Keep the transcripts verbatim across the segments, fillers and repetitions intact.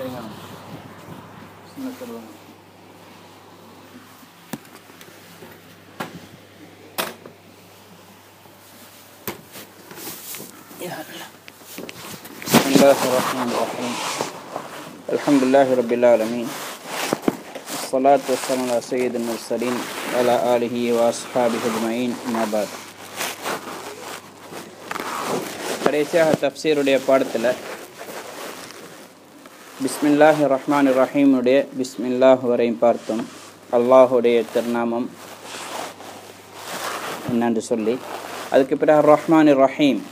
Bismillahirrahmanirrahim. Alhamdulillahi rabbil alamin. Wassalatu wassalamu ala sayyidil mursalin wa ala alihi wa ashabihi ajma'in. Amma ba'd. கடைசியாக தஃப்சீருடைய பாடத்தில் பிஸ்மில்லாஹிர் ரஹ்மானிர் ரஹீம் உடைய பிஸ்மில்லாஹ் வரையும் பார்த்தோம். அல்லாஹுடைய திருநாமம் என்னென்று சொல்லி அதுக்கு பிறகு ரஹ்மானிர் ரஹீம்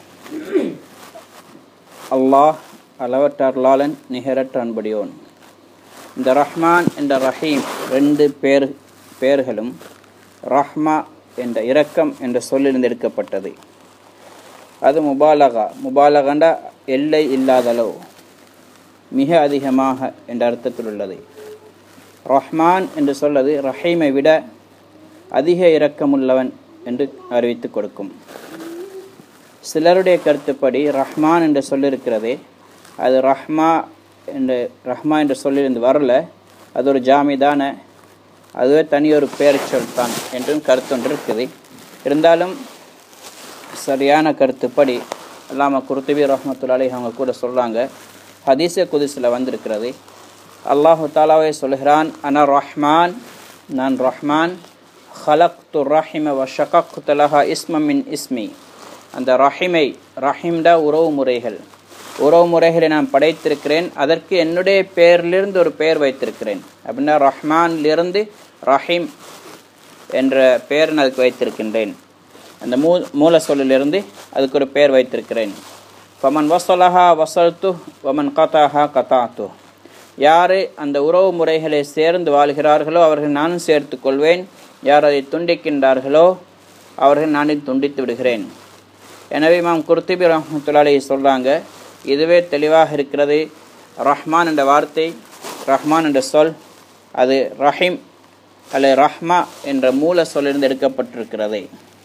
அல்லாஹ் அளவற்ற அருளாளன் நிகரற்ற அன்புடையோன். இந்த ரஹ்மான் என்ற ரஹீம் ரெண்டு பேர் பெயர்களும் ரஹ்மா என்ற இரக்கம் என்ற சொல்லிலிருந்து எடுக்கப்பட்டது. அது முபாலகா முபாலகண்டா எல்லை இல்லாதளவு மிக அதிகமாக என்ற அர்த்தத்தில் உள்ளது. ரஹ்மான் என்று சொல்வது ரஹீமை விட அதிக இரக்கமுள்ளவன் என்று அறிவித்து கொடுக்கும். சிலருடைய கருத்துப்படி ரஹ்மான் என்று சொல்லியிருக்கிறதே அது ரஹ்மா என்று ரஹ்மா என்ற சொல்லிலிருந்து வரல, அது ஒரு ஜாமிதான அதுவே தனியொரு பெயர் சொல் தான் என்றும் கருத்தொன்று இருக்குது. இருந்தாலும் சரியான கருத்துப்படி அல்லாம குர்துபி ரஹ்மத்துல்லாஹி அலைஹி அவங்க கூட சொல்கிறாங்க, ஹதீஸே குதிஸில் வந்திருக்கிறது. அல்லாஹு தாலாவே சொல்கிறான், அன ரஹ்மான், நான் ரஹ்மான், ஹலக்து ரஹிம வ ஷகக்து லஹா இஸ்ம மின் இஸ்மி. அந்த ரஹிமை, ரஹிம்டா உறவு முறைகள், உறவு முறைகளை நான் படைத்திருக்கிறேன், அதற்கு என்னுடைய பெயரிலிருந்து ஒரு பெயர் வைத்திருக்கிறேன். அப்படின்னா ரஹ்மான்லிருந்து ரஹீம் என்ற பெயர் நான் அதுக்கு வைத்திருக்கின்றேன். அந்த மூ மூல சொல்லிலிருந்து அதுக்கு ஒரு பெயர் வைத்திருக்கிறேன். ஃபமன் வசலஹா வசல்து வமன் கதாஹா கதாத்து. யார் அந்த உறவு முறைகளை சேர்ந்து வாழ்கிறார்களோ அவர்கள் நானும் சேர்த்து கொள்வேன், யார் அதை துண்டிக்கின்றார்களோ அவர்கள் நானும் துண்டித்து விடுகிறேன். எனவே இமாம் குர்துபி ரஹ்மத்துல்லாஹி அலைஹி சொல்கிறாங்க, இதுவே தெளிவாக இருக்கிறது. ரஹ்மான் என்ற வார்த்தை, ரஹ்மான் என்ற சொல் அது ரஹீம் அல்ல ரஹ்மா என்ற மூல சொல்லிருந்து எடுக்கப்பட்டிருக்கிறது.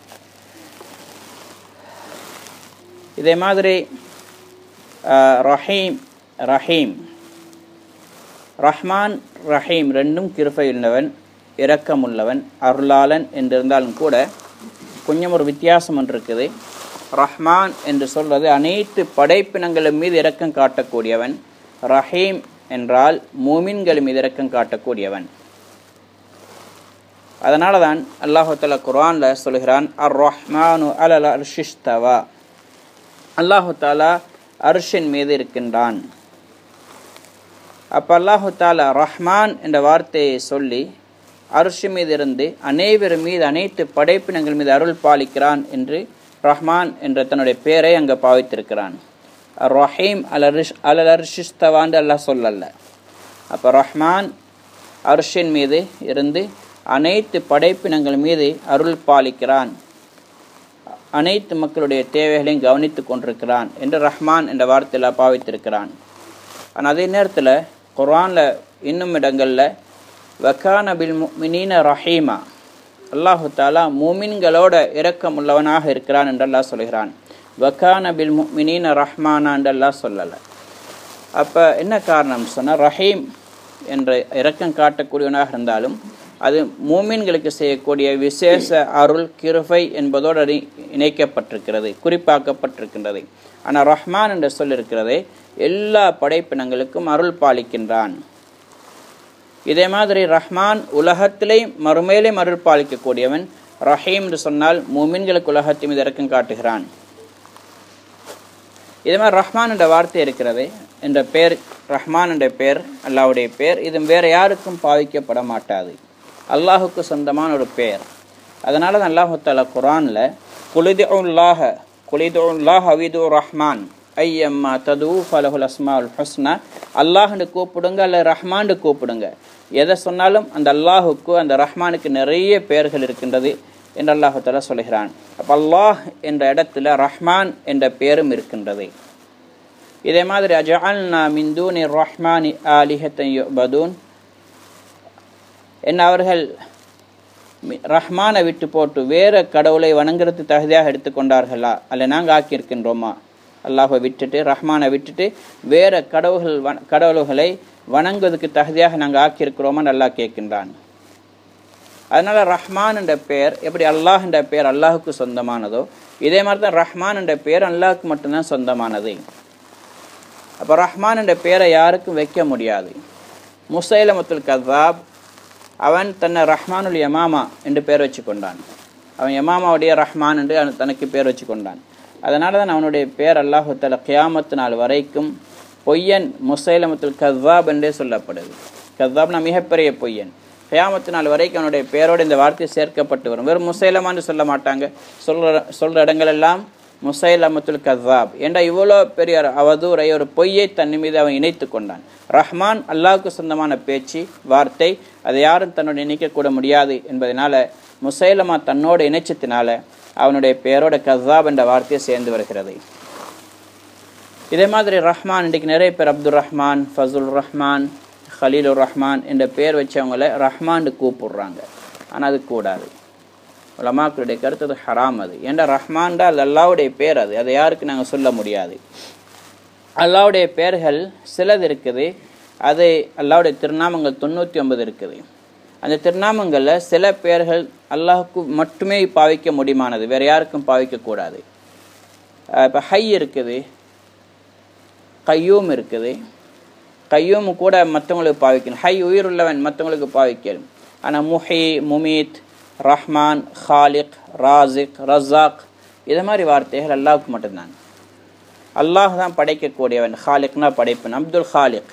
இதே மாதிரி ரஹீம் ரஹீம் ரஹ்மான் ரஹீம் ரெண்டும் கிருபை உள்ளவன், இரக்கமுள்ளவன், அருளாளன் என்றிருந்தாலும் கூட கொஞ்சம் ஒரு வித்தியாசம் ஒன்று இருக்குது. ரஹ்மான் என்று சொல்வது அனைத்து படைப்பினங்களின் மீது இரக்கம் காட்டக்கூடியவன். ரஹீம் என்றால் மூமின்கள் மீது இரக்கம் காட்டக்கூடியவன். அதனால தான் அல்லாஹு தஆலா குர்ஆனில் சொல்கிறான், அர் ரஹ்மானு அலல் அர்ஷிஸ்தவா. அல்லாஹு தாலா அர்ஷின் மீது இருக்கின்றான். அப்போ அல்லாஹு தாலா ரஹ்மான் என்ற வார்த்தையை சொல்லி அர்ஷி மீது இருந்து அனைவர் மீது அனைத்து படைப்பினங்கள் மீது அருள் பாலிக்கிறான் என்று ரஹ்மான் என்ற தன்னுடைய பெயரை அங்கே பாவித்திருக்கிறான். ரஹீம் அல் அரிஷ் அல் அர்ஷிஸ்தவான்னு அல்லாஹ் சொல்லல. அப்போ ரஹ்மான் அர்ஷின் மீது இருந்து அனைத்து படைப்பினங்கள் மீது அருள் பாலிக்கிறான், அனைத்து மக்களுடைய தேவைகளையும் கவனித்து கொண்டிருக்கிறான் என்று ரஹ்மான் என்ற வார்த்தையில் பாவித்திருக்கிறான். ஆனால் அதே நேரத்தில் குர்ஆனில் இன்னும் இடங்களில் வகான பில் முஃமினீன ரஹீமா, அல்லாஹு தாலா மூமின்களோட இரக்கம் உள்ளவனாக இருக்கிறான் என்று அல்லாஹ் சொல்கிறான். வகான பில் முஃமினீன ரஹ்மானா என்று அல்லாஹ் சொல்லலை. அப்போ என்ன காரணம் சொன்னால், ரஹீம் என்ற இரக்கம் காட்டக்கூடியவனாக இருந்தாலும் அது மூமின்களுக்கு செய்யக்கூடிய விசேஷ அருள் கிருபை என்பதோடு இணைக்கப்பட்டிருக்கிறது, குறிப்பாக்கப்பட்டிருக்கின்றது. ஆனால் ரஹ்மான் என்று சொல்லியிருக்கிறதே எல்லா படைப்பினங்களுக்கும் அருள் பாலிக்கின்றான். இதே மாதிரி ரஹ்மான் உலகத்திலே மறுமையிலே அருள் பாலிக்கக்கூடியவன். ரஹீம் என்று சொன்னால் மூமின்களுக்கு உலகத்தின் மீது இரக்கம் காட்டுகிறான். இதே மாதிரி ரஹ்மான் என்ற வார்த்தை இருக்கிறது என்ற பெயர், ரஹ்மான் என்ற பெயர் அல்லாஹ்வுடைய பெயர், இது வேறு யாருக்கும் பாவிக்கப்பட மாட்டாது, அல்லாஹுக்கு சொந்தமான ஒரு பெயர். அதனால தான் அல்லாஹு தஆலா குர்ஆனில் குலிதுல்லாஹ குலிதுல்லாஹ் அவிது ரஹ்மான் ஐயம்மா தது ஃபலஹுல் அஸ்மாஉல் ஹுஸ்னா. அல்லாஹ்னு கூப்பிடுங்க அல்ல ரஹ்மான்னு கூப்பிடுங்க, எதை சொன்னாலும் அந்த அல்லாஹுக்கு அந்த ரஹ்மானுக்கு நிறைய பெயர்கள் இருக்கின்றது என்று அல்லாஹு தஆலா சொல்கிறான். அப்போ அல்லாஹ் என்ற இடத்துல ரஹ்மான் என்ற பெயரும் இருக்கின்றது. இதே மாதிரி அஜஅல்னா மின் தூனி ரஹ்மானி ஆலிஹத்தன் யுபதூன், என்ன அவர்கள் ரஹ்மானை விட்டு போட்டு வேறு கடவுளை வணங்குறது தகுதியாக எடுத்துக்கொண்டார்களா, அல்ல நாங்கள் ஆக்கியிருக்கின்றோமா? அல்லாஹை விட்டுட்டு ரஹ்மானை விட்டுட்டு வேறு கடவுள்கள் கடவுள்களை வணங்குவதற்கு தகுதியாக நாங்கள் ஆக்கியிருக்கிறோமா நல்லா கேட்கின்றான். அதனால் ரஹ்மான் என்ற பெயர் எப்படி அல்லாஹ் என்ற பெயர் அல்லாஹுக்கு சொந்தமானதோ இதே மாதிரி தான் ரஹ்மான் என்ற பெயர் அல்லாஹுக்கு மட்டும்தான் சொந்தமானது. அப்போ ரஹ்மான் என்ற பெயரை யாருக்கும் வைக்க முடியாது. முசைலமத்துல் கஸாப் அவன் தன்னை ரஹ்மானுல் யமாமா என்று பெயர் வச்சு கொண்டான். அவன் யமாமாவுடைய ரஹ்மான் என்று தனக்கு பேர் வச்சு கொண்டான். அதனால தான் அவனுடைய பேர் அல்லாஹு தஆலா கியாமத்து நாள் வரைக்கும் பொய்யன் முசைலமத்துல் கஸாப் என்றே சொல்லப்படுது. கஸாப்னா மிகப்பெரிய பொய்யன். கியாமத்து நாள் வரைக்கும் அவனுடைய பேரோடு இந்த வார்த்தை சேர்க்கப்பட்டு வரும். வெறும் முசைலமான்னு சொல்ல மாட்டாங்க. சொல்கிற சொல்கிற இடங்கள் எல்லாம் முசைலமத்துல் கஸாப் என்ற இவ்வளோ பெரிய அவதூறை ஒரு பொய்யை தன் மீது அவன் இணைத்து கொண்டான். ரஹ்மான் அல்லாஹுக்கு சொந்தமான பேச்சு வார்த்தை, அதை யாரும் தன்னோடு இணைக்கக்கூட முடியாது என்பதனால முசைலமா தன்னோடு இணைச்சத்தினால அவனுடைய பெயரோட கஸாப் என்ற வார்த்தையை சேர்ந்து வருகிறது. இதே மாதிரி ரஹ்மான் இன்றைக்கு நிறைய பேர் அப்துல் ரஹ்மான், ஃபசுல் ரஹ்மான், ஹலீலுர் ரஹ்மான் என்ற பெயர் வச்சவங்களை ரஹ்மான் கூப்பிடுறாங்க. ஆனால் அது கூடாது. உலமாக்களுடைய கருத்து அது ஹராம். அது ஏன்டா ரஹ்மான்டா அது அல்லாவுடைய பேர். அது அதை யாருக்கு நாங்கள் சொல்ல முடியாது. அல்லாவுடைய பெயர்கள் சிலது இருக்குது. அது அல்லாவுடைய திருநாமங்கள் தொண்ணூற்றி ஒன்பது இருக்குது. அந்த திருநாமங்களில் சில பெயர்கள் அல்லாஹுக்கு மட்டுமே பாவிக்க முடியுமானது, வேறு யாருக்கும் பாவிக்கக்கூடாது. இப்போ ஹை இருக்குது, கையூம் இருக்குது. கையூம் கூட மற்றவங்களுக்கு பாவிக்கணும். ஹை உயிருள்ளவன் மற்றவங்களுக்கு பாவிக்கணும். ஆனால் முஹி, முமீத், ரஹ்மான், ஹாலிக், ராசிக், ரஸாக் இது மாதிரி வார்த்தைகள் அல்லாஹுக்கு மட்டும்தான். அல்லாஹ் தான் படைக்கக்கூடியவன். ஹாலிக்னா படைப்பன். அப்துல் ஹாலிக்,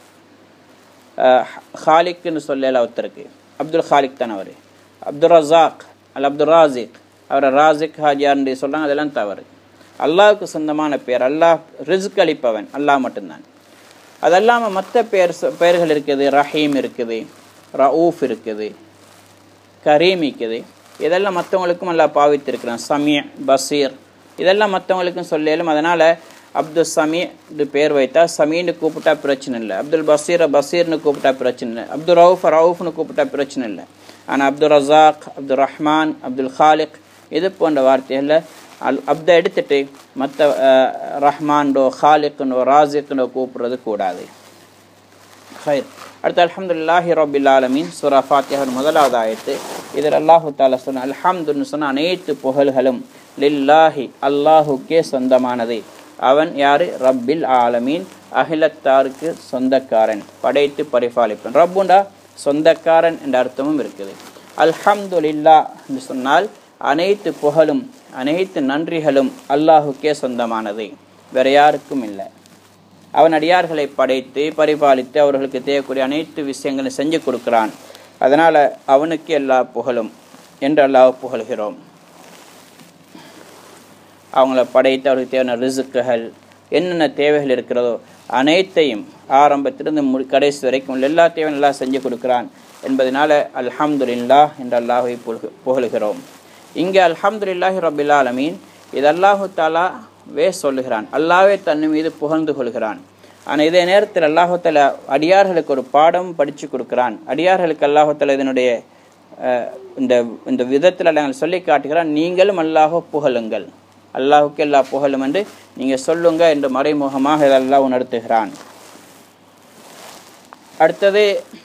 ஹாலிக்னு சொல்லல ஒருத்தருக்கு அப்துல் ஹாலிக் தான் அவர். அப்துல் ரஸாக் அல் அப்துல் ராசிக், அவரை ராசிக் ஹாஜியார்ன்னு சொல்கிறாங்க. அதெல்லாம் தவறு. அல்லாஹுக்கு சொந்தமான பேர். அல்லாஹ் ரிஸ்க் அளிப்பவன் அல்லாஹ் மட்டும்தான். அது இல்லாமல் மற்ற பெயர் பெயர்கள் இருக்குது. ரஹீம் இருக்குது, ரவுஃப் இருக்குது, கரீம் இருக்குது. இதெல்லாம் மற்றவங்களுக்கும் அல்லாஹ் பாவித்திருக்கிறான். சமீ, பசீர் இதெல்லாம் மற்றவங்களுக்கும் சொல்லலும். அதனால் அப்துல் சமீ பேர் வைத்தா சமீன்னு கூப்பிட்டா பிரச்சனை இல்லை. அப்துல் பசீரை பசீர்னு கூப்பிட்டா பிரச்சனை இல்லை. அப்துல் ரவுஃப் ரவுஃப்னு கூப்பிட்டா பிரச்சனை இல்லை. ஆனால் அப்துல் ரஸாக், அப்துல் ரஹ்மான், அப்துல் ஹாலிக் இது போன்ற வார்த்தைகளில் அல் அப்தை எடுத்துட்டு மற்ற ரஹ்மான்டோ ஹாலிக்னோ ராசிக்னோ கூப்பிடுறது கூடாது. ஹைர். அடுத்து அல்ஹம்துலில்லாஹி ரப்பில் ஆலமீன் சூரா ஃபாத்திஹாவின் முதலாவது ஆயத்து. இதில் அல்லாஹு தஆலா சொன்ன அல்ஹம்துன்னு சொன்ன அனைத்து புகழ்களும் லில்லாஹி அல்லாஹுக்கே சொந்தமானது. அவன் யாரு? ரப்பில் ஆலமீன், அகிலத்தாருக்கு சொந்தக்காரன், படைத்து பரிபாலிப்பன். ரப்புண்டா சொந்தக்காரன் என்ற அர்த்தமும் இருக்குது. அல்ஹம்துலில்லாஹ் என்று சொன்னால் அனைத்து புகழும் அனைத்து நன்றிகளும் அல்லாஹுக்கே சொந்தமானது, வேறு யாருக்கும் இல்லை. அவன் அடியார்களை படைத்து பரிபாலித்து அவர்களுக்கு தேவைக்கூடிய அனைத்து விஷயங்களும் செஞ்சு கொடுக்கிறான். அதனால் அவனுக்கு எல்லா புகழும் என்று அல்லாஹ் புகழ்கிறோம். அவங்கள படைத்து அவர்களுக்கு தேவையான ரிசுக்குகள் என்னென்ன தேவைகள் இருக்கிறதோ அனைத்தையும் ஆரம்பத்திலிருந்து மு கடைசி வரைக்கும் எல்லா தேவையும் எல்லாம் செஞ்சு கொடுக்கிறான் என்பதனால அல்ஹம்துலில்லாஹ் என்று அல்லாஹை புகழ் புகழ்கிறோம். இங்கே அல்ஹம்துலில்லாஹி ரப்பில் ஆலமீன் இது அல்லாஹு தாலா வே சொல்லுகிறான். அல்லாஹ்வே தன் மீது புகழ்ந்து கொள்கிறான். ஆனால் இதே நேரத்தில் அல்லாஹு தாலா அடியார்களுக்கு ஒரு பாடம் படித்து கொடுக்கிறான். அடியார்களுக்கு அல்லாஹு தாலா இதனுடைய இந்த இந்த விதத்தில் நாங்கள் சொல்லி காட்டுகிறான். நீங்களும் அல்லாஹோ புகழுங்கள், அல்லாஹுக்கு எல்லா புகழும் என்று நீங்கள் சொல்லுங்க என்று மறைமுகமாக இதெல்லாம் உணர்த்துகிறான். அடுத்தது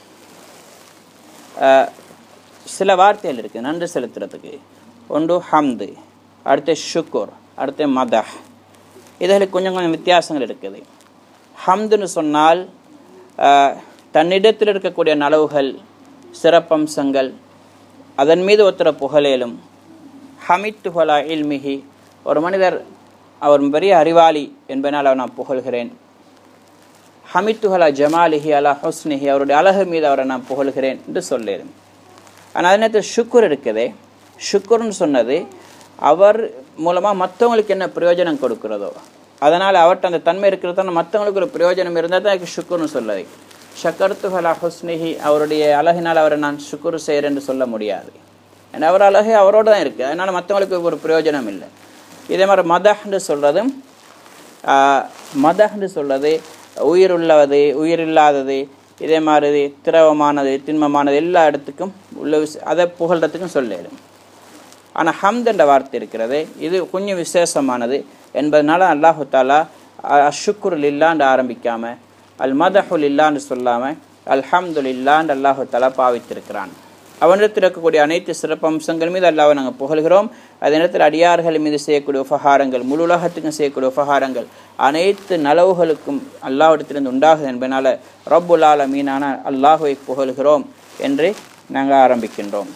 சில வார்த்தைகள் இருக்குது நன்றி செலுத்துறதுக்கு. ஒன்று ஹம்து, அடுத்து ஷுக்குர், அடுத்து மதஹ். இதில் கொஞ்சம் கொஞ்சம் வித்தியாசங்கள் இருக்குது. ஹம்துன்னு சொன்னால் தன்னிடத்தில் இருக்கக்கூடிய நலவுகள் சிறப்பம்சங்கள் அதன் மீது ஒருத்தர புகழேலும். ஹமித்துஹலா இல்மிஹி, ஒரு மனிதர் அவர் பெரிய அறிவாளி என்பதனால் அவர் நான் புகழ்கிறேன். ஹமித்துஹலா ஜமாலிஹி அலா ஹுஸ்னிஹி, அவருடைய அழகு மீது அவரை நான் புகழ்கிறேன் என்று சொல்லேன். ஆனால் அதே நேரத்தில் ஷுக்குர் இருக்குதே, ஷுக்குர்னு சொன்னது அவர் மூலமாக மற்றவங்களுக்கு என்ன பிரயோஜனம் கொடுக்கிறதோ அதனால் அவர்கிட்ட அந்த தன்மை இருக்கிறதான மற்றவங்களுக்கு ஒரு பிரயோஜனம் இருந்தால் தான் எனக்கு ஷுக்குர்னு சொல்லுது. ஷக்கர்த்துஹலா ஹுஸ்னிஹி, அவருடைய அழகினால் அவரை நான் ஷுக்குர் செய்கிறேன் என்று சொல்ல முடியாது. ஏன்னா அவர் அழகு அவரோடு தான் இருக்குது, அதனால் மற்றவங்களுக்கு ஒரு பிரயோஜனம் இல்லை. இதே மாதிரி மதஹ்னு சொல்கிறதும் மதஹ்னு சொல்கிறது உயிர் உள்ளது உயிர் இல்லாதது, இதே மாதிரி திரவமானது திண்மமானது எல்லா இடத்துக்கும் உள்ள விஷ அதை புகழ்கிறதுக்கும் சொல்லிடும். ஆனால் ஹம்த் என்ற வார்த்தை இருக்கிறது, இது கொஞ்சம் விசேஷமானது என்பதனால அல்லாஹு தாலா அஷ்ஷுக்குர் லில்லான்னு ஆரம்பிக்காமல் அல் மதஹு லில்லான்னு சொல்லாமல் அல்ஹம்துலில்லாஹ் அல்லாஹு தஆலா பாவித்திருக்கிறான். அவனிடத்தில் இருக்கக்கூடிய அனைத்து சிறப்பம்சங்கள் மீது அல்லாஹ்வை நாங்கள் புகழ்கிறோம். அதே நேரத்தில் அடியார்கள் மீது செய்யக்கூடிய உபகாரங்கள், முழு உலகத்துக்கும் செய்யக்கூடிய உபகாரங்கள் அனைத்து நலவுகளுக்கும் அல்லாஹ்விடத்திலிருந்து உண்டாகுது என்பதனால ரப்புல் ஆலமீனான அல்லாஹ்வை புகழ்கிறோம் என்று நாங்கள் ஆரம்பிக்கின்றோம்.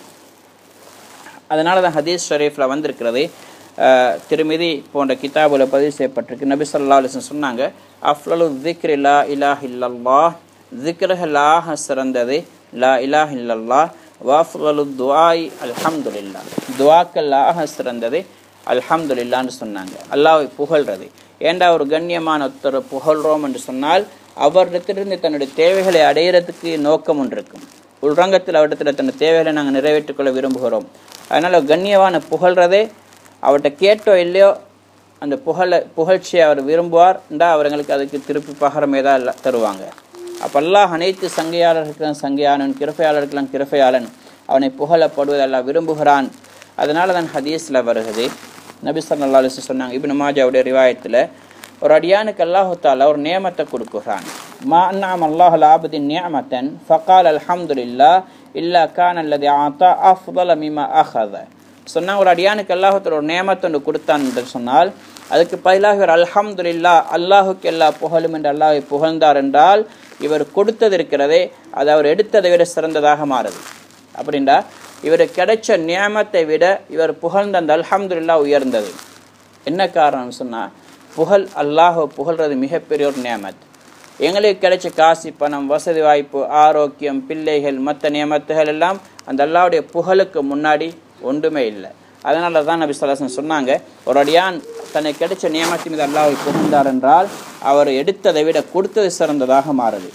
அதனால தான் ஹதீஸ் ஷரீஃபில் வந்திருக்கிறது, திருமிதி போன்ற கிதாபுல பதிவு செய்யப்பட்டிருக்கு. நபி ஸல்லல்லாஹு அலைஹி வஸல்லம் சொன்னாங்க, அஃலலு ذிக்ரி லா இலாஹ இல்லல்லாஹ், ذிக்ருஹலாஹ சிறந்தது லா இலாஹ இல்லல்லாஹ், வஃலலு துஆஇ அல்ஹம்துலில்லாஹ், துஆக்கல்லாஹ சிறந்தது அல்ஹம்துலில்லாஹ்னு சொன்னாங்க. அல்லாஹ்வை புகழ்றது. ஏண்டா ஒரு கண்ணியமான ஒருத்தர் புகழ்றோம் என்று சொன்னால் அவரிடத்திலிருந்து தன்னுடைய தேவைகளை அடையிறதுக்கு நோக்கம் ஒன்று இருக்கும். உள்ரங்கத்தில் அவரிடத்தில் தன்னுடைய தேவைகளை நாங்கள் நிறைவேற்றிக் கொள்ள விரும்புகிறோம். அதனால் கண்ணியமான புகழ்றதே அவர்கிட்ட கேட்டோ இல்லையோ அந்த புகழ புகழ்ச்சியை அவர் விரும்புவார் என்றால் அவர்களுக்கு அதுக்கு திருப்பி பகரமே தான் தருவாங்க. அப்போ அல்லாஹ் அனைத்து சங்கையாளர்களுக்கெல்லாம் சங்கையாளன், கிருபையாளருக்கெல்லாம் கிருபையாளன், அவனை புகழப்படுவது அல்லாஹ் விரும்புகிறான். அதனால தான் ஹதீஸில் வருகிறது, நபி ஸல்லல்லாஹு அலைஹி வஸல்லம் சொன்னாங்க, இப்னு மாஜாவுடைய ரிவாயத்தில், ஒரு அடியானுக்கு அல்லாஹு தஆலா ஒரு நியமத்தை கொடுக்குறான். மா அன்அம அல்லாஹு அலா அப்தின் நிஅமத்தன் ஃபகால அல்ஹம்துலில்லாஹ் இல்லா கான அல்லதி ஆதா அஃதல மிமா அஹத. சொன்னால் ஒரு அடியானுக்கு அல்லாஹு தஆலா ஒரு நியமத்தை ஒன்று கொடுத்தான் என்று சொன்னால் அதுக்கு பதிலாக இவர் அல்ஹம்துலில்லாஹ் அல்லாஹுக்கு எல்லா புகழும் என்று அல்லாஹை புகழ்ந்தார் என்றால் இவர் கொடுத்தது இருக்கிறதே அது அவர் எடுத்ததை விட சிறந்ததாக மாறுது. அப்படின்றா இவர் கிடைச்ச நியமத்தை விட இவர் புகழ்ந்த அந்த அல்ஹம்துலில்லாஹ் உயர்ந்தது. என்ன காரணம்னு சொன்னால் புகழ், அல்லாஹ் புகழ்றது மிகப்பெரிய ஒரு நியமத். எங்களுக்கு கிடைச்ச காசி, பணம், வசதி வாய்ப்பு, ஆரோக்கியம், பிள்ளைகள், மற்ற நியமத்துகள் எல்லாம் அந்த அல்லாஹ்வுடைய புகழுக்கு முன்னாடி ஒன்றுமே இல்லை. அதனால தான் நபி ஸல்லல்லாஹு அலைஹி வஸல்லம் சொன்னாங்க, ஒரு அடியான் தனக்கு கிடைச்ச நியமத்தின் மீது அல்லாஹ்வை புகழ்ந்தார் என்றால் அவர் எடுத்ததை விட கொடுத்தது சிறந்ததாக மாறுது.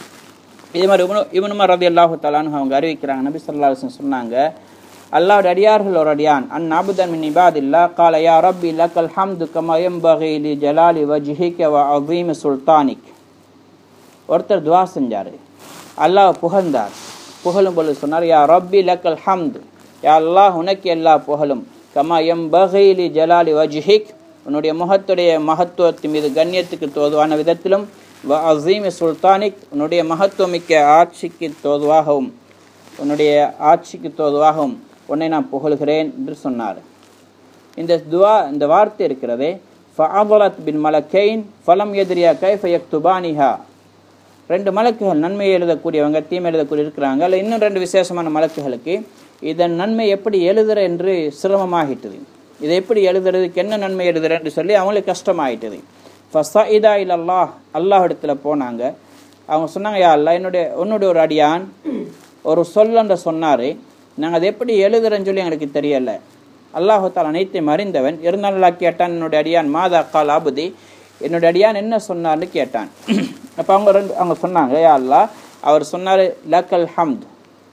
இதே மாதிரி இவனு இவனு ரலியல்லாஹு தஆலா அன்ஹு அவங்க அறிவிக்கிறாங்க, நபி ஸல்லல்லாஹு அலைஹி வஸல்லம் சொன்னாங்க, அல்லாஹ்வுடைய அடியார்கள் ஒரு அடியான் அன் அபுதன் மின் இபாதில்லாஹ் கால யா ரப்பி லக்கல் ஹம்து கமா யம்பகி லி ஜலாலி வஜ்ஹிக வ அஸீமி சுல்தானிக். ஒருத்தர் துஆ செஞ்சார், அல்லாஹ் புகழ்ந்தார். புகழும் பொழுது சொன்னார், யா ரப்பி லக்கல் ஹம்து, யா அல்லாஹ் உனக்கு எல்லா புகழும், கமா யம்பகி லி ஜலாலி வஜ்ஹிக், உன்னுடைய முகத்துடைய மகத்துவத்தின் மீது கண்ணியத்துக்கு தோதுவான விதத்திலும், வ அஸீமி சுல்தானிக், உன்னுடைய மகத்துவமிக்க ஆட்சிக்கு தோதுவாகவும் உன்னுடைய ஆட்சிக்கு தோதுவாகவும் உன்னை நான் புகழ்கிறேன் என்று சொன்னார். இந்த துவா, இந்த வார்த்தை இருக்கிறதே, ஃபஅதலத் பின் மலக்கைன் ஃபலம் யத்ரியா கைஃப யக்துபானிஹா. ரெண்டு மலக்குகள், நன்மை எழுதக்கூடியவங்க தீமை எழுதக்கூடிய இருக்கிறாங்க. அல்ல இன்னும் ரெண்டு விசேஷமான மலக்குகளுக்கு இதன் நன்மை எப்படி எழுதுற என்று சிரமமாகிட்டது. இதை எப்படி எழுதுறதுக்கு என்ன நன்மை எழுதுற என்று சொல்லி அவங்களுக்கு கஷ்டமாயிட்டது. ஃபஸஇதா இலல்லாஹ், அல்லாஹ் இடத்துல போனாங்க. அவங்க சொன்னாங்க, யா அல்லாஹ், என்னுடைய உன்னுடைய ஒரு அடியான் ஒரு சொல்லன்ற சொன்னார், நாங்கள் அதை எப்படி எழுதுறேன்னு சொல்லி எங்களுக்கு தெரியலை. அல்லாஹு தஆலா அனைத்தையும் அறிந்தவன். இருந்தாலும் கேட்டான், என்னுடைய அடியான் மாதா கால் அபுதி, என்னுடைய அடியான் என்ன சொன்னார்னு கேட்டான். அப்போ அவங்க ரெண்டு அவங்க சொன்னாங்க, யா அல்லாஹ், அவர் சொன்னார், லக்கல் ஹம்த்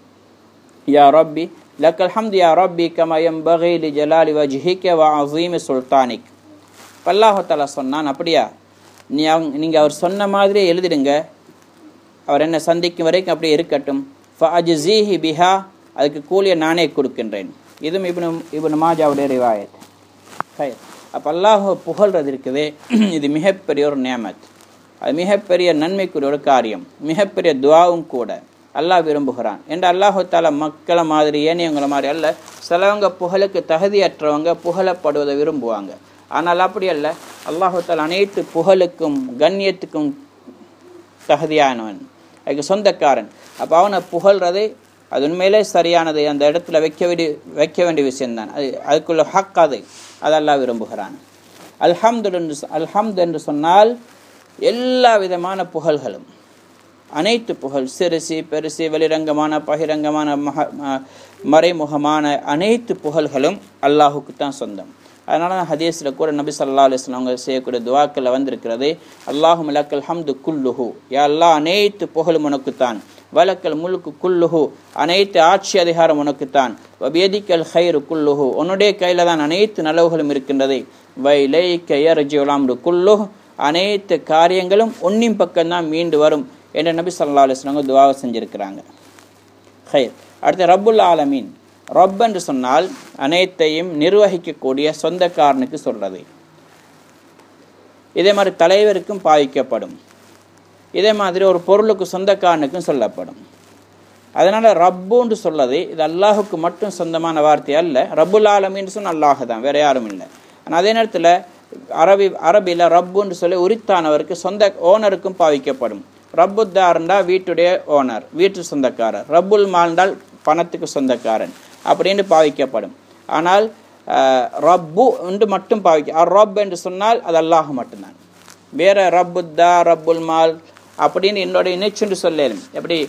யா ரப்பி, லக்கல் ஹம்த் யா ரப்பி கமா யம்பகி லி ஜலாலி வஜ்ஹிக வ அஸீமி சுல்தானிக். அல்லாஹு தஆலா சொன்னான், அப்படியா, நீ அவங்க நீங்கள் அவர் சொன்ன மாதிரியே எழுதிடுங்க, அவர் என்ன சந்திக்கும் வரைக்கும் அப்படியே இருக்கட்டும். ஃபஅஜ்ஸீஹி பிஹா, அதுக்கு கூலியை நானே கொடுக்கின்றேன். இதுவும் இப்னு இப்னு மாஜாவுடைய ரிவாயத். ஹை, அப்போ அல்லாஹ் புகழ்றது இருக்குதே, இது மிகப்பெரிய ஒரு நியமத், அது மிகப்பெரிய நன்மைக்குரிய ஒரு காரியம், மிகப்பெரிய துஆவும் கூட. அல்லாஹ் விரும்புகிறான் என்று அல்லாஹு தஆலா மக்களை மாதிரி ஏனையவங்களை மாதிரி அல்ல. சிலவங்க புகழுக்கு தகுதியற்றவங்க புகழப்படுவதை விரும்புவாங்க. ஆனால் அப்படி அல்ல, அல்லாஹு தஆலா அனைத்து புகழுக்கும் கண்ணியத்துக்கும் தகுதியானவன், அதுக்கு சொந்தக்காரன். அப்போ அவனை புகழ்றது அது உண்மையிலே சரியானது, அந்த இடத்துல வைக்க வேண்டிய வைக்க வேண்டிய விஷயம்தான், அது அதுக்குள்ள ஹக், அது அது அல்லாஹ் விரும்புகிறான். அல்ஹம்து என்று அல்ஹம்து என்று சொன்னால் எல்லா விதமான புகழ்களும், அனைத்து புகழ், சிறுசி பெருசி, வெளிரங்கமான பகிரங்கமான மக மறைமுகமான அனைத்து புகழ்களும் அல்லாஹுக்கு தான் சொந்தம். அதனால தான் ஹதீஸில் கூட நபி ஸல்லல்லாஹு அலைஹி வஸல்லம் அவங்க செய்யக்கூடிய துஆக்களில் வந்திருக்கிறது, அல்லாஹும்ம லக்கல் ஹம்து குல்லுஹு, யா அல்லாஹ் அனைத்து புகழும் உனக்குத்தான், வலக்கல் முல்கு குல்லுஹு, அனைத்து ஆட்சி அதிகாரம் உனக்குத்தான், வபியதிக்கல் ஹைரு குல்லுஹு, உன்னுடைய கையில் தான் அனைத்து நலவுகளும் இருக்கின்றது, வைலைக்க யர்ஜிஉல் அம்ரு குல்லுஹு, அனைத்து காரியங்களும் ஒன்னின் பக்கம்தான் மீண்டு வரும் என்று நபி ஸல்லல்லாஹு அலைஹி வஸல்லம் துஆவை செஞ்சிருக்கிறாங்க. ஹைர். அடுத்து ரப்புல் ஆலமீன். ரப் என்று சொன்னால் அனைத்தையும் நிர்வகிக்கக்கூடிய சொந்தக்காரனுக்கு சொல்றது. இதே மாதிரி தலைவருக்கும் பாவிக்கப்படும். இதே மாதிரி ஒரு பொருளுக்கு சொந்தக்காரனுக்கும் சொல்லப்படும். அதனால் ரப்புன்னு சொல்லது இது அல்லாஹுக்கு மட்டும் சொந்தமான வார்த்தை அல்ல. ரப்புல் ஆலமீன் சொன்ன அல்லாஹ் தான், வேறு யாரும் இல்லை. ஆனால் அதே நேரத்தில் அரபி அரபியில் ரப்புன்னு சொல்லி உரித்தானவருக்கு சொந்த ஓனருக்கும் பாவிக்கப்படும். ரப்புத்தார்ண்டா வீட்டுடைய ஓனர், வீட்டு சொந்தக்காரர். ரப்புல் மால்ண்டால் பணத்துக்கு சொந்தக்காரன் அப்படின்னு பாவிக்கப்படும். ஆனால் ரப்பு என்று மட்டும் பாவிக்க ரப் என்று சொன்னால் அது அல்லாஹ் மட்டும்தான். வேற ரப்புத்தா ரப்புல் மால் அப்படின்னு என்னோட இணைச்சுன்னு சொல்லலும். எப்படி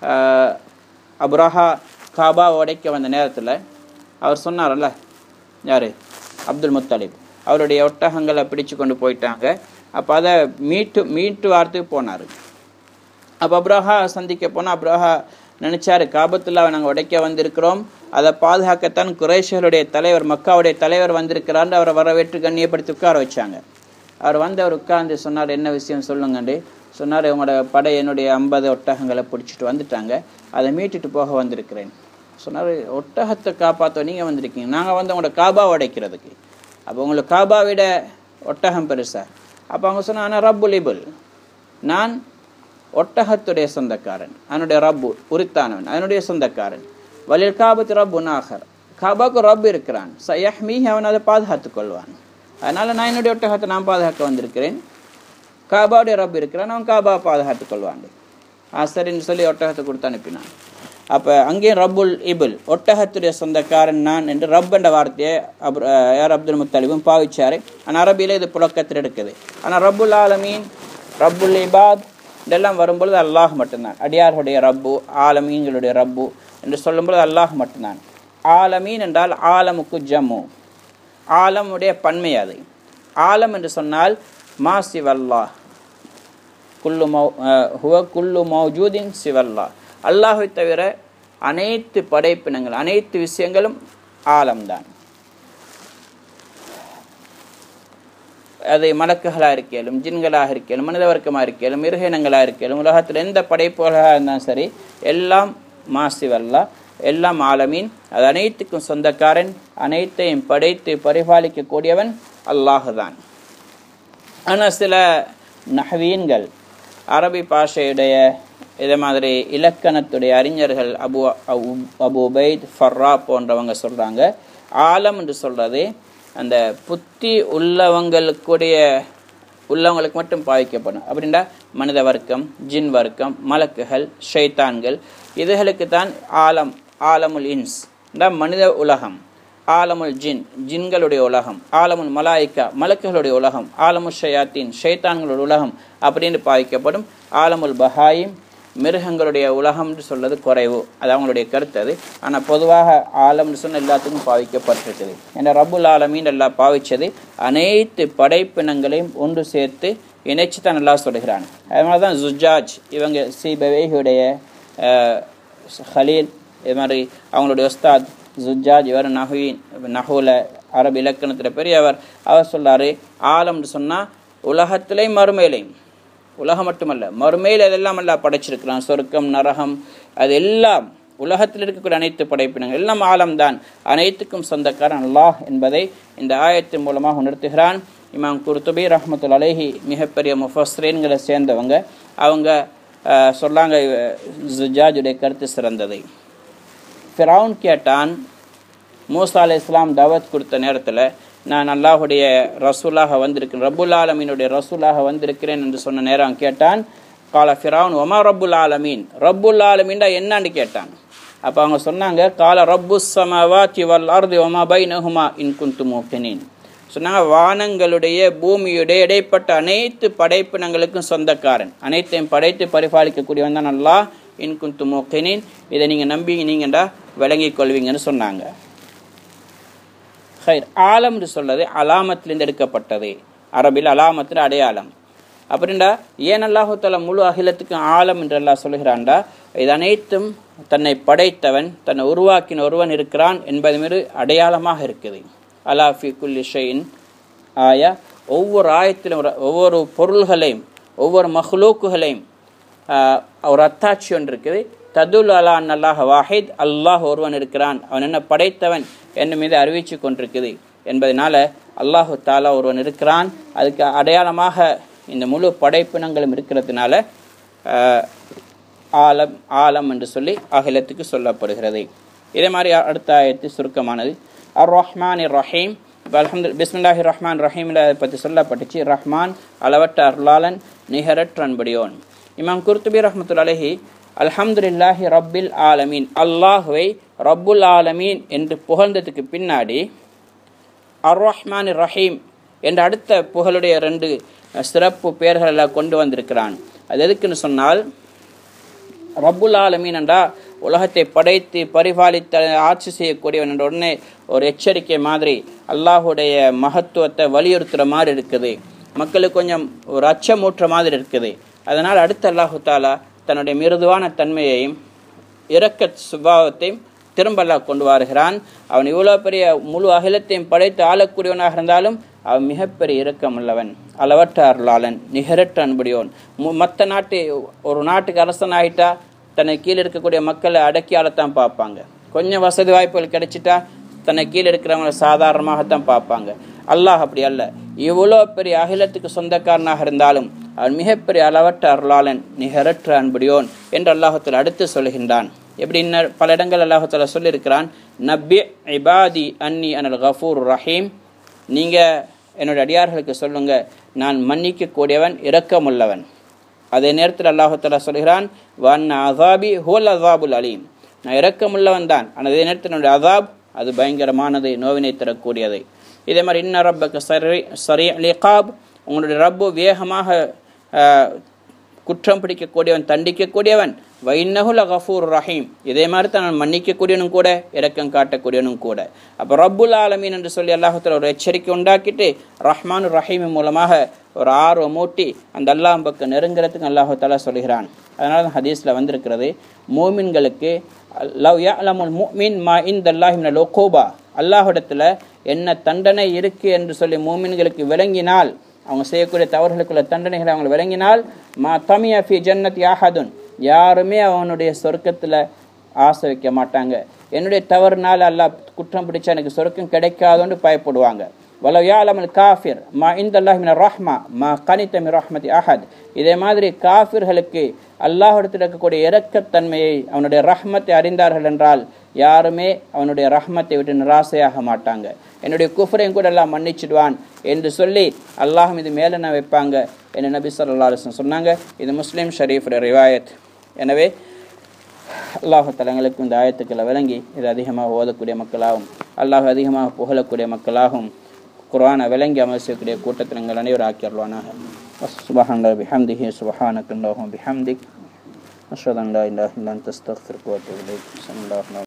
அப்ரஹா காபா உடைக்க வந்த நேரத்தில் அவர் சொன்னார்ல, யார், அப்துல் முத்தலிப், அவருடைய ஒட்டகங்களை பிடிச்சு கொண்டு போயிட்டாங்க. அப்போ அதை மீட்டு மீட்டு வார்த்துக்கு போனார். அப்போ அப்ரஹா சந்திக்க போனால் அப்ரஹா நினச்சாரு, காபத்துல்லாவை நாங்கள் உடைக்க வந்திருக்கிறோம், அதை பாதுகாக்கத்தான் குறைஷர்களுடைய தலைவர் மக்காவுடைய தலைவர் வந்திருக்கிறான்னு அவரை வரவேற்று கண்ணியப்படுத்தி உட்கார வச்சாங்க. அவர் வந்து அவர் உட்கார்ந்து சொன்னார், என்ன விஷயம் சொல்லுங்கண்டு சொன்னார். உங்களோட படை என்னுடைய ஐம்பது ஒட்டகங்களை பிடிச்சிட்டு வந்துட்டாங்க, அதை மீட்டுட்டு போக வந்திருக்கிறேன் சொன்னார். ஒட்டகத்தை காப்பாற்ற நீங்கள் வந்திருக்கீங்க, நாங்கள் வந்து உங்களோட காபா உடைக்கிறதுக்கு. அப்போ உங்களுக்கு காபா விட ஒட்டகம் பெருசா? அப்போ அவங்க சொன்னாங்க, ஆனால் ரப்புல் இபுல், நான் ஒட்டகத்துடைய சொந்தக்காரன், அதனுடைய ரப்பு உரித்தானவன், அதனுடைய சொந்தக்காரன். வலில் காபத்து ரப்பு நாகர், காபாவுக்கு ரப்பு இருக்கிறான், சயஹ்மீ, அவன் அதை பாதுகாத்து கொள்வான். அதனால் நான் என்னுடைய ஒட்டகத்தை நான் பாதுகாக்க வந்திருக்கிறேன், காபாவுடைய ரப்பு இருக்கிறான், அவன் காபா பாதுகாத்து கொள்வான். சரின்னு சொல்லி ஒட்டகத்தை கொடுத்து அனுப்பினான். அப்போ அங்கேயும் ரப்புல் இபுல், ஒட்டகத்துடைய சொந்தக்காரன் நான் என்று ரப் என்ற வார்த்தையை அப் யார் அப்துல் முத்தலிபும் பாவிச்சார். ஆனால் அரபியில் இது புழக்கத்தில் இருக்குது. ஆனால் ரப்புல் ஆலமீன், ரப்புல் இபாத் இதெல்லாம் வரும்பொழுது அல்லாஹ் மட்டும்தான். அடியார்களுடைய ரப்பு, ஆலமீன்களுடைய ரப்பு என்று சொல்லும்பொழுது அல்லாஹ் மட்டும்தான். ஆலமீன் என்றால் ஆலமுக்கு ஜம்மு, ஆலமுடைய பன்மை அது. ஆலம் என்று சொன்னால் மா சிவல்லா, குல்லு மௌ ஹுவ குல்லு மௌஜூதின் சிவல்லா, அல்லாஹை தவிர அனைத்து படைப்பினங்கள் அனைத்து விஷயங்களும் ஆலம்தான். அது மலக்குகளாக இருக்கலும், ஜின்களாக இருக்கலும், மனித வர்க்கமாக இருக்கலும், மிருகினங்களாக இருக்கலும், உலகத்தில் எந்த படைப்புகளாக இருந்தாலும் சரி எல்லாம் மாசிவல்லா, எல்லாம் ஆலமீன். அது அனைத்துக்கும் சொந்தக்காரன், அனைத்தையும் படைத்து பரிபாலிக்கக்கூடியவன் அல்லாஹுதான். ஆனால் சில நஹ்வீன்கள், அரபி பாஷையுடைய இதே மாதிரி இலக்கணத்துடைய அறிஞர்கள் அபு அபு உபைத் ஃபர்ரா போன்றவங்க சொல்கிறாங்க, ஆலம் என்று சொல்கிறது அந்த புத்தி உள்ளவங்களுக்குடைய உள்ளவங்களுக்கு மட்டும் பாவிக்கப்படும். அப்படின்னா மனித வர்க்கம், ஜின் வர்க்கம், மலக்குகள், ஷைத்தான்கள், இதுகளுக்கு தான் ஆலம், ஆலமுல் இன்ஸ் மனித உலகம், ஆலமுல் ஜின் ஜின்களுடைய உலகம், ஆலமுல் மலாய்க்கா மலக்குகளுடைய உலகம், ஆலமுல் ஷயாத்தீன் ஷைத்தான்களுடைய உலகம் அப்படின்னு பாவிக்கப்படும். ஆலமுல் பஹாயிம் மிருகங்களுடைய உலகம்னு சொல்வது குறைவு, அது அவங்களுடைய கருத்து அது. ஆனால் பொதுவாக ஆலம்னு சொன்ன எல்லாத்துக்கும் பாவிக்கப்பட்டிருக்குது. ஏன்னா ரப்புல் ஆலமீன் எல்லாம் பாவிச்சது அனைத்து படைப்பினங்களையும் ஒன்று சேர்த்து இணைச்சு தான் நல்லா சொல்கிறான். அதனால தான் ஜுஜாஜ் இவங்க சீபவேஹுடைய ஹலீல், இது மாதிரி அவங்களுடைய உஸ்தாத் ஜுஜாஜ், இவர் நஹுவின் நஹூல அரபு இலக்கணத்தில் பெரியவர், அவர் சொல்லாரு, ஆலம்னு சொன்னால் உலகத்திலையும் மறுமையிலையும், உலகம் மட்டுமல்ல மறுமையில் அதெல்லாம் எல்லாம் படைச்சிருக்கிறான். சொர்க்கம், நரகம், அது எல்லாம் உலகத்தில் இருக்கக்கூடிய அனைத்து படைப்பினங்கள் எல்லாம் ஆலம்தான், அனைத்துக்கும் சொந்தக்காரன் அல்லாஹ் என்பதை இந்த ஆயத்தின் மூலமாக உணர்த்துகிறான். இமாம் குர்துபி ரஹ்மத்துல் அலைஹி மிகப்பெரிய முஃபஸ்ஸிரீன்களை சேர்ந்தவங்க, அவங்க சொல்லாங்க ஜுஜாஜுடைய கருத்து சிறந்ததை. ஃபிரௌன் கேட்டான், மூசா அலைஹிஸ்ஸலாம் தாவத் கொடுத்த நேரத்தில் நான் அல்லாஹுடைய ரசூலாக வந்திருக்கிறேன், ரப்புல் ஆலமீனுடைய ரசூலாக வந்திருக்கிறேன் என்று சொன்ன நேரம் கேட்டான். கால ஃபிரௌன் ஒமா ரப்புல் ஆலமீன், ரப்புல் ஆலமீன்டா என்னன்னு கேட்டான். அப்போ அவங்க சொன்னாங்க, கால ரப்புஸ் ஸமாவாத்தி வல் அர்தி வமா பைனஹுமா இன் குன்தும் மூகினீன். சொன்னாங்க, வானங்களுடைய பூமியுடைய இடைப்பட்ட அனைத்து படைப்பினங்களுக்கும் சொந்தக்காரன், அனைத்தையும் படைத்து பரிபாலிக்கக்கூடியவன் தான் அல்லாஹ். இன் குன்தும் மூகினீன், இதை நீங்கள் நம்பி நீங்கண்டா விளங்கிக் கொள்வீங்கன்னு சொன்னாங்க. ஹைர், ஆலம் என்று சொல்றது அலாமத்திலிருந்து எடுக்கப்பட்டது. அரபில் அலாமத்தில் அடையாளம். அப்படின்டா ஏன் அல்லாஹு தஆலா முழு அகிலத்துக்கு ஆலம் என்று அல்லாஹ் சொல்கிறான்டா, இது அனைத்தும் தன்னை படைத்தவன், தன்னை உருவாக்கின ஒருவன் இருக்கிறான் என்பது மீது அடையாளமாக இருக்குது. அலா ஃபி குல்லி ஷைஇன் ஆயா, ஒவ்வொரு ஆயத்திலும் ஒவ்வொரு பொருள்களையும் ஒவ்வொரு மஹ்லூக்குகளையும் ஒரு அத்தாட்சி ஒன்று இருக்குது. ததுல் அலா அன் அல்லாஹ் வாஹித், அல்லாஹ் ஒருவன் இருக்கிறான், அவன் என்ன படைத்தவன் என்ன மீது அறிவிச்சு கொண்டிருக்குது என்பதனால அல்லாஹு தாலா ஒருவன் இருக்கிறான். அதுக்கு அடையாளமாக இந்த முழு படைப்பினங்களும் இருக்கிறதுனால ஆலம் ஆலம் என்று சொல்லி அகிலத்துக்கு சொல்லப்படுகிறது. இதே மாதிரி அடுத்த ஆயத்து சுருக்கமானது அர் ரஹ்மான் ரஹீம். இப்போ அல்ஹம்து பிஸ்மில்லாஹிர் ரஹ்மான் ரஹீம் அதை பற்றி சொல்லப்பட்டுச்சு. ரஹ்மான் அளவற்ற அருளாளன் நிகரற்ற அன்புடையோன். இமாம் குர்துபி ரஹ்மத்துல்லாஹி அலைஹி அல்ஹம்துலில்லாஹி ரப்பில் ஆலமீன், அல்லாஹுவை ரப்புல் ஆலமீன் என்று புகழ்ந்ததுக்கு பின்னாடி அர் ரஹ்மான் ரஹீம் என்ற அடுத்த புகழுடைய ரெண்டு சிறப்பு பெயர்களை கொண்டு வந்திருக்கிறான். அது எதுக்குன்னு சொன்னால், ரப்புல் ஆலமீன் என்றா உலகத்தை படைத்து பரிபாலித்த ஆட்சி செய்யக்கூடியவன் என்ற உடனே ஒரு எச்சரிக்கை மாதிரி அல்லாஹுடைய மகத்துவத்தை வலியுறுத்துகிற மாதிரி இருக்குது. மக்களுக்கு கொஞ்சம் ஒரு அச்சமூற்ற மாதிரி இருக்குது. அதனால் அடுத்த அல்லாஹு தாலா தன்னுடைய மிருதுவான தன்மையையும் இரக்க சுபாவத்தையும் திரும்ப அல்லாஹ் கொண்டு வருகிறான். அவன் இவ்வளோ பெரிய முழு அகிலத்தையும் படைத்து ஆளக்கூடியவனாக இருந்தாலும் அவன் மிகப்பெரிய இரக்கம் உள்ளவன், அளவற்ற அருளாளன், நிகரற்ற அன்புடையோன். மற்ற நாட்டு ஒரு நாட்டுக்கு அரசன் ஆகிட்டா தன்னை கீழே இருக்கக்கூடிய மக்களை அடக்கி ஆளத்தான் பார்ப்பாங்க. கொஞ்சம் வசதி வாய்ப்புகள் கிடைச்சிட்டா தன்னை கீழே இருக்கிறவங்களை சாதாரணமாகத்தான் பார்ப்பாங்க. அல்லாஹ் அப்படி அல்ல. இவ்வளோ பெரிய அகிலத்துக்கு சொந்தக்காரனாக இருந்தாலும் அவன் மிகப்பெரிய அளவற்ற அருளாளன், நிகரற்ற அன்புடையோன் என்று அல்லாஹுத்தாலா அடுத்து சொல்கின்றான். எப்படி இன்னும் பல இடங்கள் அல்லாஹுத்தாலா சொல்லியிருக்கிறான், நப்பி இபாதி அன்னி அனல் கஃபூர் ரஹீம், நீங்கள் என்னுடைய அடியார்களுக்கு சொல்லுங்க நான் மன்னிக்க கூடியவன், இரக்கமுள்ளவன். அதே நேரத்தில் அல்லாஹுத்தாலா சொல்கிறான், வன் அசாபி ஹுவல் அசாபுல் அலீம், நான் இரக்கமுள்ளவன் தான், ஆனால் அதே நேரத்தில் என்னுடைய அசாப் அது பயங்கரமானது, நோவினை தரக்கூடியது. இதே மாதிரி இன்ன ரப்பக சரி சரி லிகாப், உங்களுடைய ரப்பு வேகமாக குற்றம் பிடிக்கக்கூடியவன், தண்டிக்கக்கூடியவன். வைன்னஹுல் கஃபூர் ரஹீம், இதே மாதிரி தான் நான் மன்னிக்கக்கூடியவனும் கூட, இரக்கம் காட்டக்கூடியவனும் கூட. அப்போ ரப்புல் ஆலமீன் என்று சொல்லி அல்லாஹுத்தாலா ஒரு எச்சரிக்கை உண்டாக்கிட்டு ரஹ்மான் ரஹீம் மூலமாக ஒரு ஆர்வம் மூட்டி அந்த அல்லாஹ் பக்கம் நெருங்கிறதுக்கு அல்லாஹுத்தாலா சொல்கிறான். அதனால தான் ஹதீஸில் வந்திருக்கிறது, மூமின்களுக்கு லவ் யஅலமுல் முஃமின் மா இன்தல்லாஹி மினல் உகூபா, அல்லாஹ்விடத்தில் என்ன தண்டனை இருக்குது என்று சொல்லி மூமின்களுக்கு விளங்கினால், அவங்க செய்யக்கூடிய தவறுகளுக்குள்ள தண்டனைகளை அவங்க விளங்கினால், மா தமியா ஃபி ஜன்னதி அஹதுன், யாருமே அவனுடைய சொர்க்கத்தில் ஆசை வைக்க மாட்டாங்க. என்னுடைய தவறுனால அல்லாஹ் குற்றம் பிடிச்சா எனக்கு சொர்க்கம் கிடைக்காதுன்னு பயப்படுவாங்க. வலவ் யஅலமுல் காஃபிர் மா இன்தல்லாஹி மினர் ரஹ்மா மா கனித மின் ரஹ்மதி அஹத், இதே மாதிரி காஃபிர்களுக்கு அல்லாஹ்விடத்தில் இருக்கக்கூடிய இரக்கத்தன்மையை, அவனுடைய ரஹ்மத்தை அறிந்தார்கள் என்றால் யாருமே அவனுடைய ரஹ்மத்தை விட்டு நிராசையாக மாட்டாங்க. என்னுடைய குஃப்ரையும் கூட எல்லாம் மன்னிச்சிடுவான் என்று சொல்லி அல்லாஹ் இது மேலே நான் வைப்பாங்க என்று நபி ஸல்லல்லாஹு அலைஹி வஸல்லம் சொன்னாங்க. இது முஸ்லிம் ஷரீஃபுடைய ரிவாயத். எனவே அல்லாஹ் தலங்களுக்கு இந்த ஆயத்துக்களை விளங்கி இது அதிகமாக ஓதக்கூடிய மக்களாகவும் அல்லாஹ் அதிகமாக புகழக்கூடிய மக்களாகவும் குர்ஆனை விளங்கி அமல் செய்யக்கூடிய கூட்டத்தில் எங்கள் அனைவரும் ஆக்கியருள்வானாக. சுப்ஹானல்லாஹி பிஹம்திஹி சுப்ஹானக்கல்லாஹு பிஹம்திக் அஷ்ஹது அன் லா இலாஹா இல்லா அன்த அஸ்தக்ஃபிருக வ அத்தூபு இலைக்.